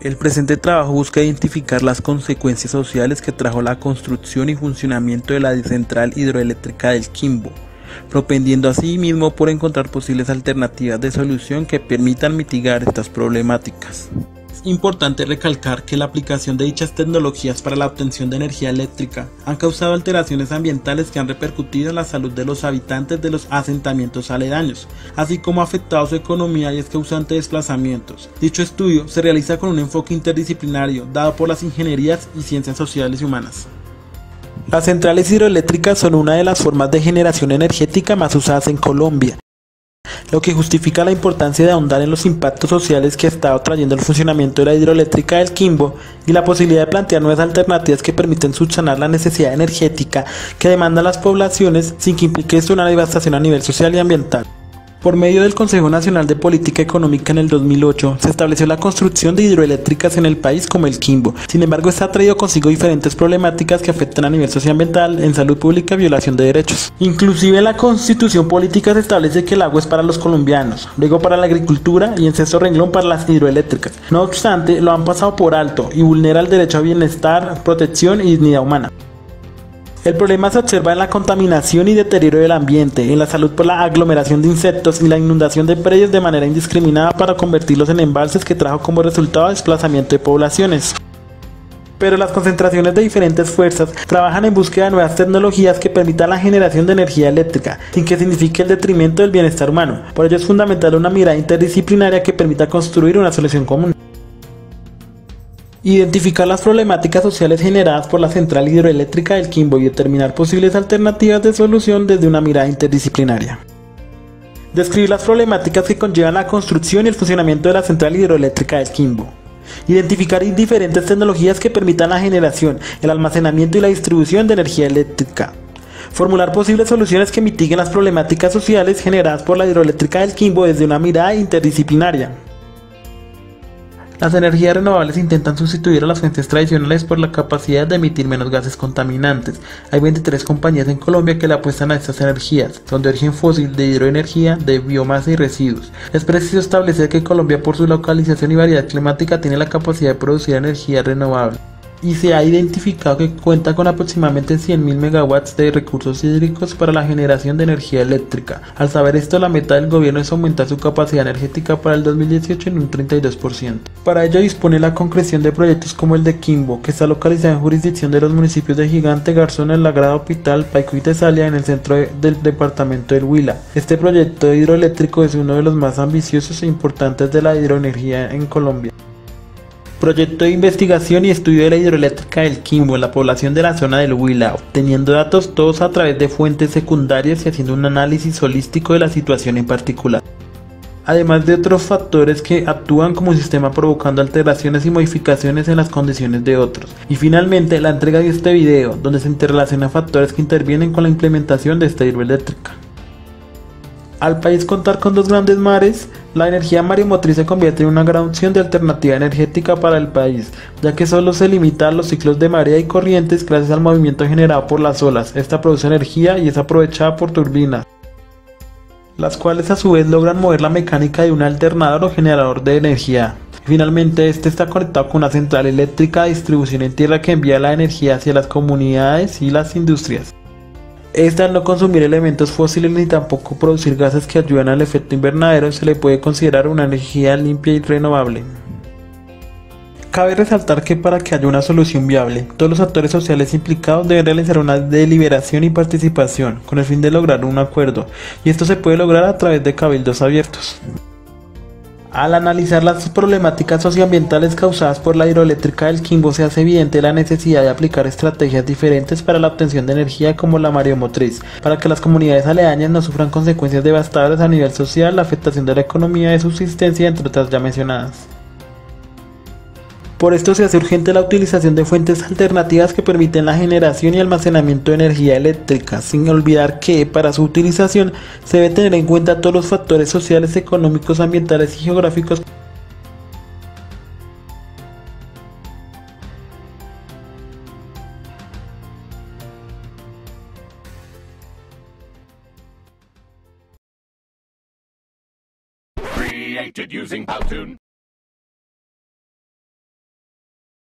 El presente trabajo busca identificar las consecuencias sociales que trajo la construcción y funcionamiento de la central hidroeléctrica del Quimbo, propendiendo asimismo por encontrar posibles alternativas de solución que permitan mitigar estas problemáticas. Es importante recalcar que la aplicación de dichas tecnologías para la obtención de energía eléctrica han causado alteraciones ambientales que han repercutido en la salud de los habitantes de los asentamientos aledaños, así como ha afectado su economía y es causante de desplazamientos. Dicho estudio se realiza con un enfoque interdisciplinario dado por las ingenierías y ciencias sociales y humanas. Las centrales hidroeléctricas son una de las formas de generación energética más usadas en Colombia, lo que justifica la importancia de ahondar en los impactos sociales que ha estado trayendo el funcionamiento de la hidroeléctrica del Quimbo y la posibilidad de plantear nuevas alternativas que permiten subsanar la necesidad energética que demandan las poblaciones sin que implique esto una devastación a nivel social y ambiental. Por medio del Consejo Nacional de Política Económica en el 2008, se estableció la construcción de hidroeléctricas en el país como el Quimbo. Sin embargo, esta ha traído consigo diferentes problemáticas que afectan a nivel socioambiental, en salud pública y violación de derechos. Inclusive en la Constitución Política se establece que el agua es para los colombianos, luego para la agricultura y en sexto renglón para las hidroeléctricas. No obstante, lo han pasado por alto y vulnera el derecho a bienestar, protección y dignidad humana. El problema se observa en la contaminación y deterioro del ambiente, en la salud por la aglomeración de insectos y la inundación de predios de manera indiscriminada para convertirlos en embalses que trajo como resultado desplazamiento de poblaciones. Pero las concentraciones de diferentes fuerzas trabajan en búsqueda de nuevas tecnologías que permitan la generación de energía eléctrica, sin que signifique el detrimento del bienestar humano. Por ello es fundamental una mirada interdisciplinaria que permita construir una solución común. Identificar las problemáticas sociales generadas por la central hidroeléctrica del Quimbo y determinar posibles alternativas de solución desde una mirada interdisciplinaria. Describir las problemáticas que conllevan la construcción y el funcionamiento de la central hidroeléctrica del Quimbo. Identificar diferentes tecnologías que permitan la generación, el almacenamiento y la distribución de energía eléctrica. Formular posibles soluciones que mitiguen las problemáticas sociales generadas por la hidroeléctrica del Quimbo desde una mirada interdisciplinaria. Las energías renovables intentan sustituir a las fuentes tradicionales por la capacidad de emitir menos gases contaminantes. Hay 23 compañías en Colombia que le apuestan a estas energías. Son de origen fósil, de hidroenergía, de biomasa y residuos. Es preciso establecer que Colombia, por su localización y variedad climática, tiene la capacidad de producir energía renovable. Y se ha identificado que cuenta con aproximadamente 100.000 megawatts de recursos hídricos para la generación de energía eléctrica. Al saber esto, la meta del gobierno es aumentar su capacidad energética para el 2018 en un 32%. Para ello dispone la concreción de proyectos como el de Quimbo, que está localizado en jurisdicción de los municipios de Gigante, Garzona, El Lagrado, Pital, Paico y Tesalia, en el centro del departamento del Huila. Este proyecto hidroeléctrico es uno de los más ambiciosos e importantes de la hidroenergía en Colombia. Proyecto de investigación y estudio de la hidroeléctrica del Quimbo en la población de la zona del Huila, obteniendo datos todos a través de fuentes secundarias y haciendo un análisis holístico de la situación en particular. Además de otros factores que actúan como sistema provocando alteraciones y modificaciones en las condiciones de otros. Y finalmente la entrega de este video, donde se interrelacionan factores que intervienen con la implementación de esta hidroeléctrica. Al país contar con dos grandes mares, la energía mareomotriz se convierte en una gran opción de alternativa energética para el país, ya que solo se limita a los ciclos de marea y corrientes gracias al movimiento generado por las olas. Esta produce energía y es aprovechada por turbinas, las cuales a su vez logran mover la mecánica de un alternador o generador de energía. Finalmente, este está conectado con una central eléctrica de distribución en tierra que envía la energía hacia las comunidades y las industrias. Esta, al no consumir elementos fósiles ni tampoco producir gases que ayudan al efecto invernadero, se le puede considerar una energía limpia y renovable. Cabe resaltar que para que haya una solución viable, todos los actores sociales implicados deben realizar una deliberación y participación, con el fin de lograr un acuerdo, y esto se puede lograr a través de cabildos abiertos. Al analizar las problemáticas socioambientales causadas por la hidroeléctrica del Quimbo, se hace evidente la necesidad de aplicar estrategias diferentes para la obtención de energía como la mareomotriz, para que las comunidades aledañas no sufran consecuencias devastadoras a nivel social, la afectación de la economía de subsistencia, entre otras ya mencionadas. Por esto se hace urgente la utilización de fuentes alternativas que permiten la generación y almacenamiento de energía eléctrica, sin olvidar que para su utilización se debe tener en cuenta todos los factores sociales, económicos, ambientales y geográficos. Created using Powtoon.